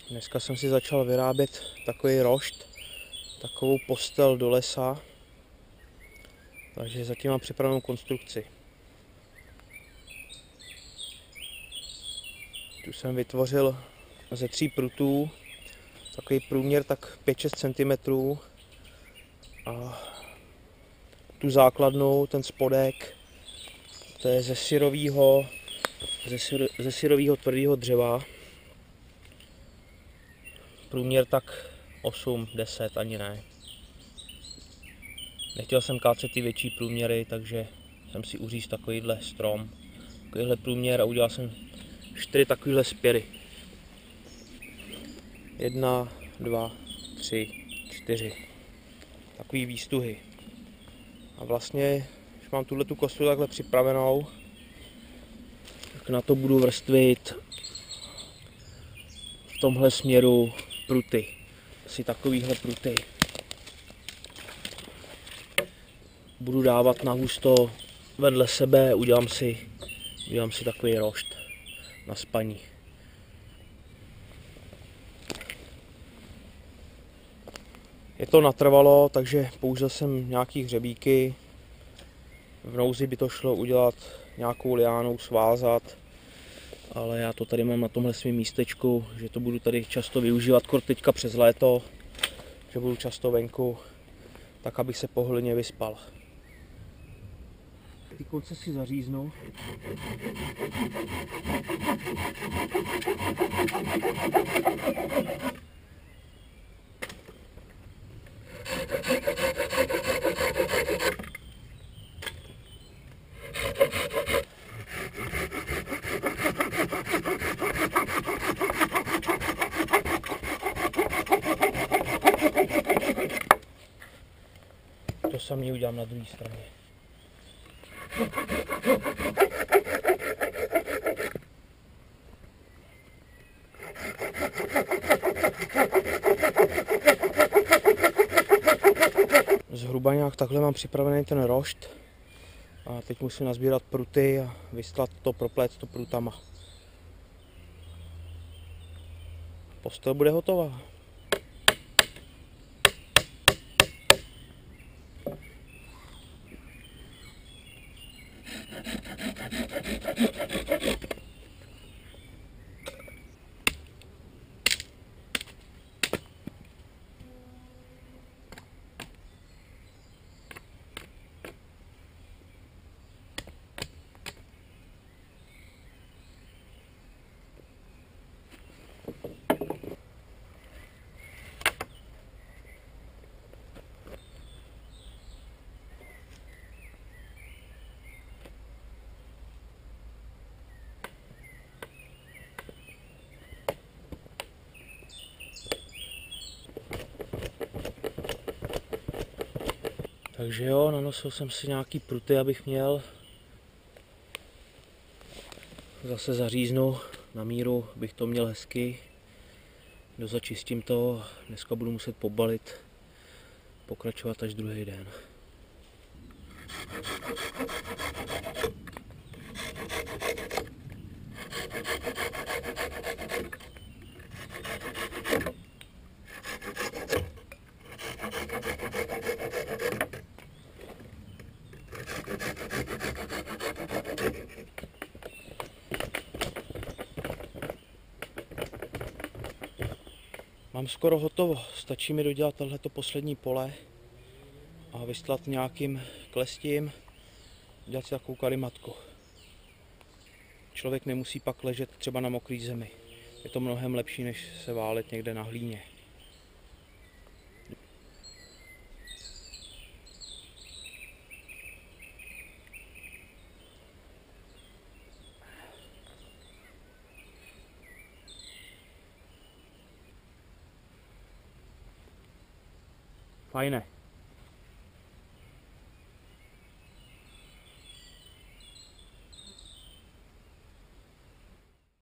Dneska jsem si začal vyrábět takový rošt, takovou postel do lesa, takže zatím mám připravenou konstrukci. Tu jsem vytvořil ze 3 prutů, takový průměr tak 5-6 cm a tu základnou, ten spodek, to je ze syrového tvrdého dřeva. Průměr tak 8-10, ani ne. Nechtěl jsem kácet ty větší průměry, takže jsem si uřízl takovýhle strom, takovýhle průměr a udělal jsem 4 takovýhle spěry. 1, 2, 3, 4. Takový výstuhy. A vlastně, když mám tuhletu kostru takhle připravenou, tak na to budu vrstvit v tomhle směru pruty. Asi takovýhle pruty. Budu dávat na husto vedle sebe, udělám si takový rošt na spaní. Je to natrvalo, takže použil jsem nějaký hřebíky. V nouzi by to šlo udělat nějakou liánou, svázat, ale já to tady mám na tomhle svém místečku, že to budu tady často využívat, kor teďka přes léto, že budu často venku, tak abych se pohodlně vyspal. Ty konce si zaříznu. To samý udělám na druhé straně. Zhruba nějak takhle mám připravený ten rošt. A teď musím nazbírat pruty a vystlat to, propléct to prutama. Postel bude hotová. Takže jo, nanosil jsem si nějaký pruty, abych měl. Zase zaříznu na míru, abych to měl hezky. Dozačistím to, dneska budu muset pobalit, pokračovat až druhý den. Mám skoro hotovo, stačí mi dodělat tohleto poslední pole a vystlat nějakým klestím, dělat si takovou karimatku. Člověk nemusí pak ležet třeba na mokré zemi. Je to mnohem lepší, než se válet někde na hlíně. Fajné.